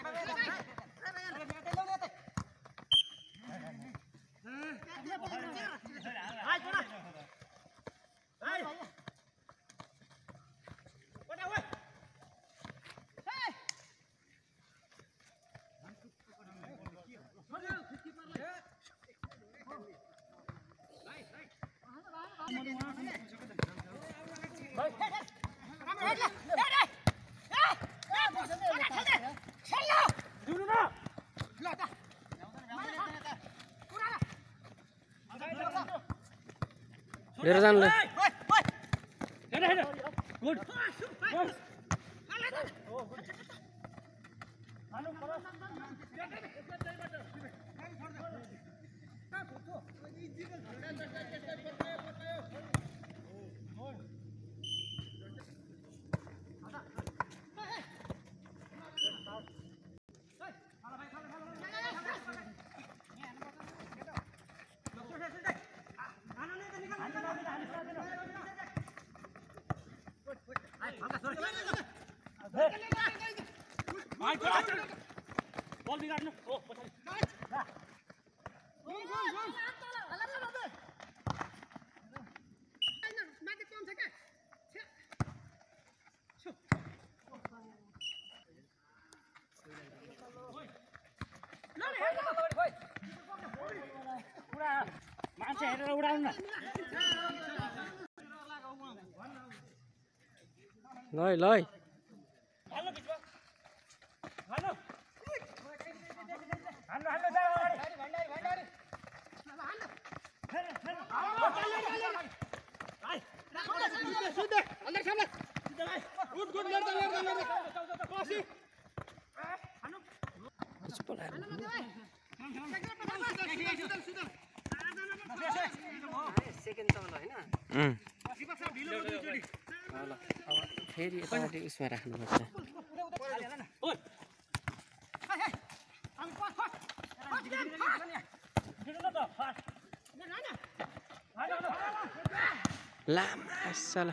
लिएर जानु गुड बल बिगाड्नु हो पछाडि मान्छे हेरेर उडाउनु न लै फेरि यतापट्टि उसमा राख्नुपर्छ लामा साला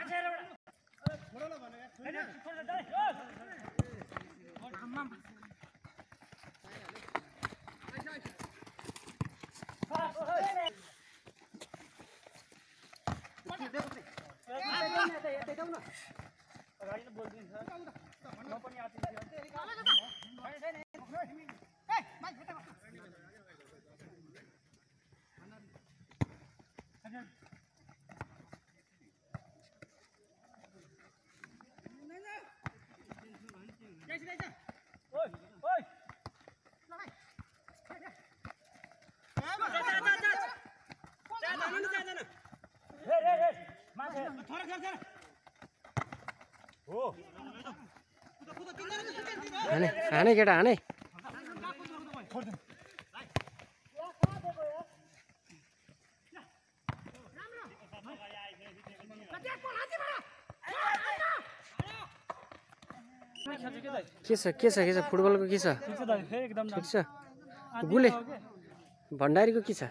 हाने केटा हाने के छ फुटबलको के छ ठिक छ गुले भण्डारीको के छ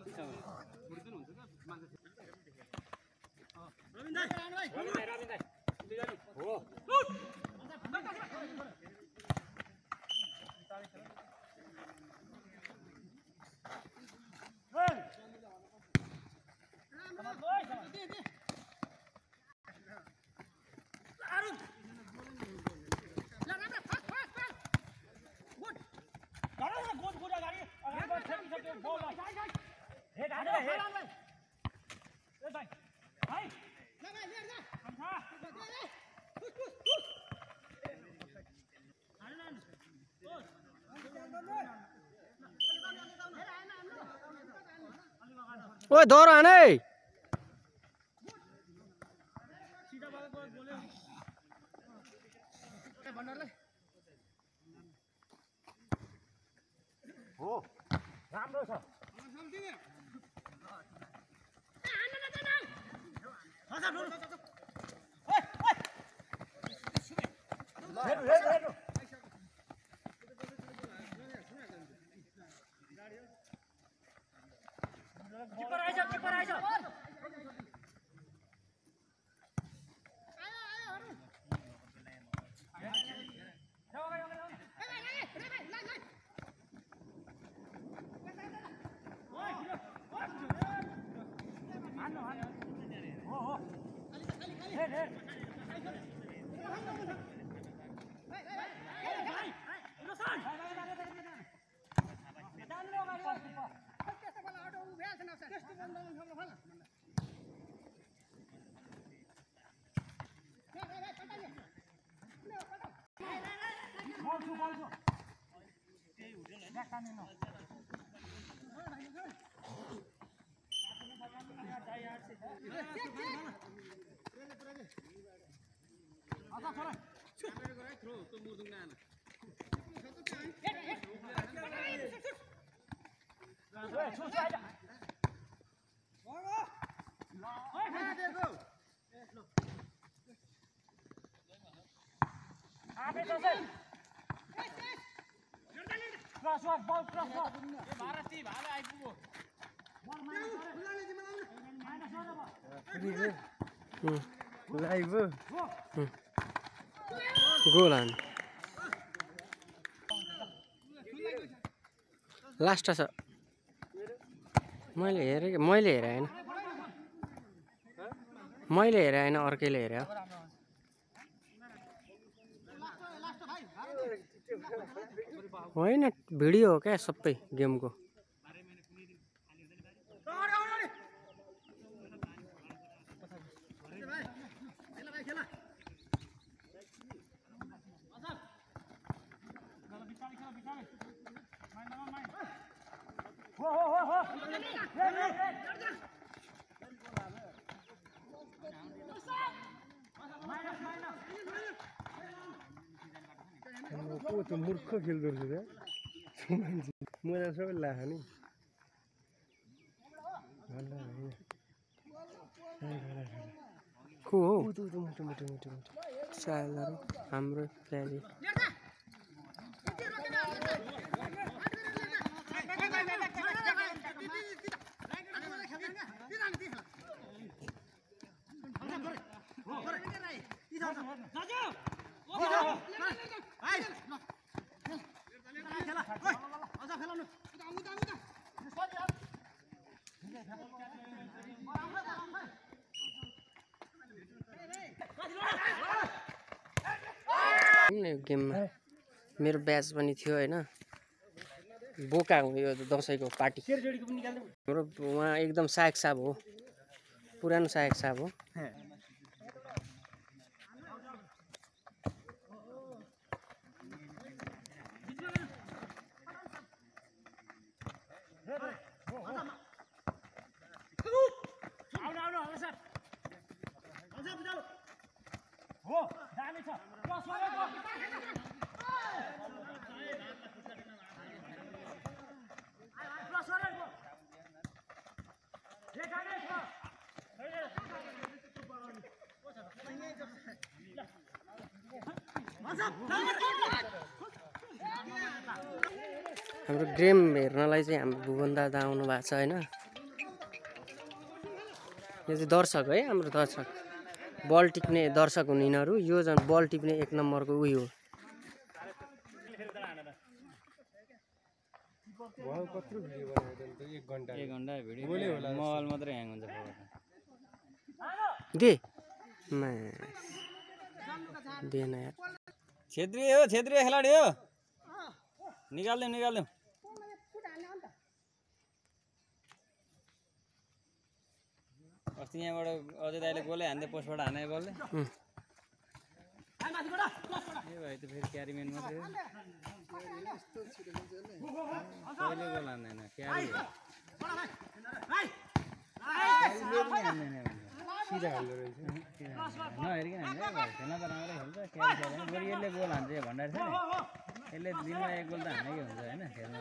ओए दोरो हाने हो राम्रो छ लाइभ गोल हान लास्ट छ मैले हेरेँ होइन अर्कैले हेरे होइन भिडियो हो क्या सबै गेमको मूर्ख खेल्दो रहेछ मलाई सबै लाख नि को हो मुटु सालहरू हाम्रो प्यारी गेममा मेरो ब्याच पनि थियो होइन बोका हुने यो दसैँको पार्टी हाम्रो उहाँ एकदम सायक साहब हो पुरानो सायक साहब हो हाम्रो गेम हेर्नलाई चाहिँ हाम्रो भुवन दादा आउनु भएको छ होइन यो चाहिँ दर्शक है हाम्रो दर्शक बल टिप्ने दर्शक हुन् यिनीहरू यो झन् बल टिप्ने एक नम्बरको उयो हो मोबाइल मात्रै ह्याङ हुन्छ दे दिएन यार क्षेत्रीय हो क्षेत्रीय खेलाडी हो निकाल्दिउँ अस्ति यहाँबाट अजय दाइले गोलै हान्दै पोस्टबाट हाने बलले ए भाइ त फेरि क्यारीम्यान मात्रै हो कहिले गोल हान्दैन क्यारी सिधा हाल्दो रहेछ नहेरिकन हान्छ खेल्न त राम्रै खेल्छ क्यारी खेल्दैन बरु यसले गोल हान्छ भन्डार छ नि यसले दिनमा एक गोल त हानेकै हुन्छ होइन खेल्न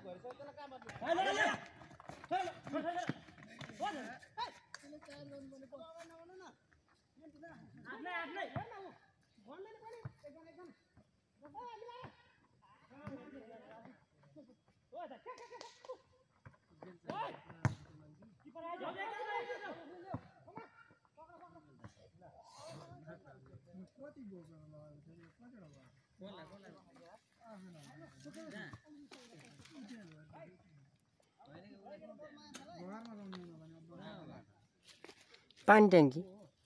पानी ट्याङ्की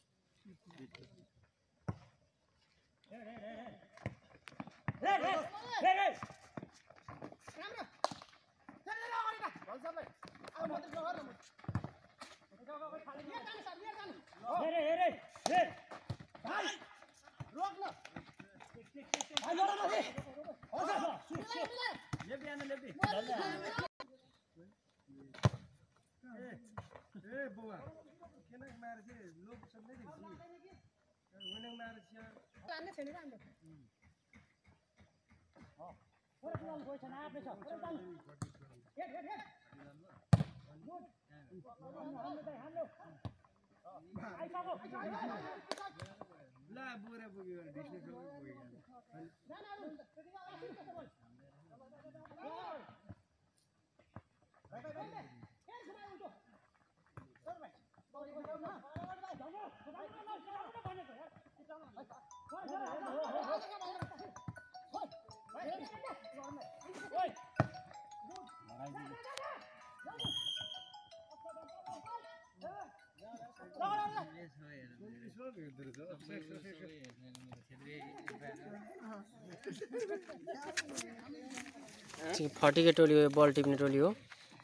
फटेको टोली हो बल टिप्ने टोली हो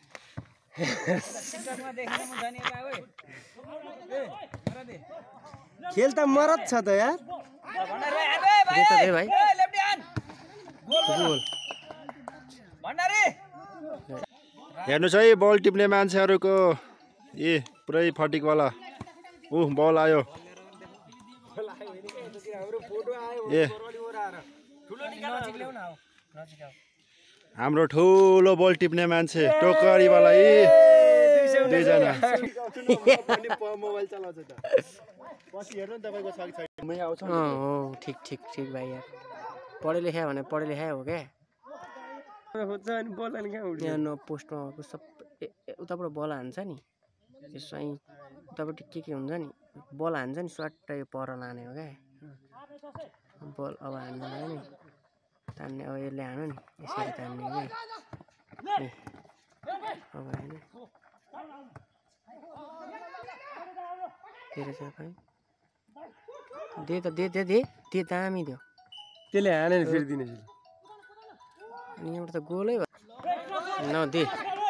खेल त मरत छ त यार भाइ हेर्नुहोस् है बल टिप्ने मान्छेहरूको पुरै फटिकवाला बल आयो हाम्रो ठुलो बल टिप्ने मान्छे टोकरीवाला दुईजना ठिक ठिक ठिक भाइ यार पढे लेखा भने पढे लेखा हो क्या यहाँ पोस्टमा भएको सब उताबाट बल हान्छ नि त्यसो उताबाट के हुन्छ नि बल हान्छ नि स्वाट यो पर लाने हो क्या बल अब हान्नु लाग्यो नि तान्ने अब यसले हान्यो नि यसरी तान्ने कि अब होइन दे त दे दे दे दे दामी दियो त्यसले हाने नि फेरि दिने अनि यहाँबाट त गोलै भयो न दे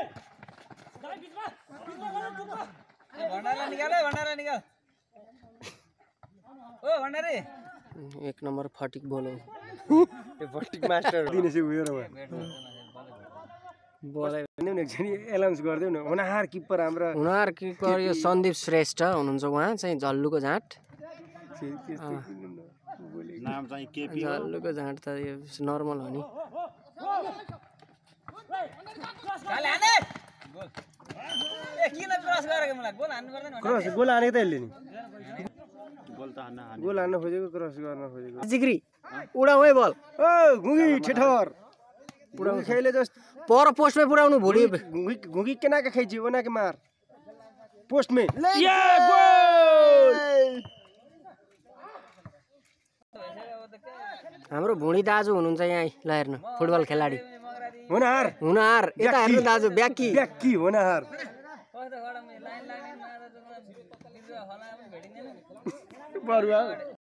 एक नम्बर फटिक बोल हो फटिक मास्टर दिने चाहिँ उयो बोलाइ भन्यो नि एकचोटि एनाउन्स गरिदेऊ न हुनहार किपर हाम्रो हुनहार किपर यो सन्दीप श्रेष्ठ हुनुहुन्छ उहाँ चाहिँ झल्लुको झाँट नाम चाहिँ केपी झल्लुको झाँट त यो नर्मल हो नि क्रस गोल हानेको त यसले नि गोल हान्न खोजेको क्रस गर्न खोजेको जिग्री उडाउ है बल ओ घुगी ठेठर पुडाउ खेले जस्तो पर पोस्टमै पुडाउनु भोलि घुगी केना के खैची ओना के मार पोस्ट में या गोल हाम्रो भुँडी दाजु हुनुहुन्छ यहाँ ल हेर्नु फुटबल खेलाडी हुनहार हुनहार यता हेर्नु दाजु ब्याकी ब्याकी हुनहार बरुवा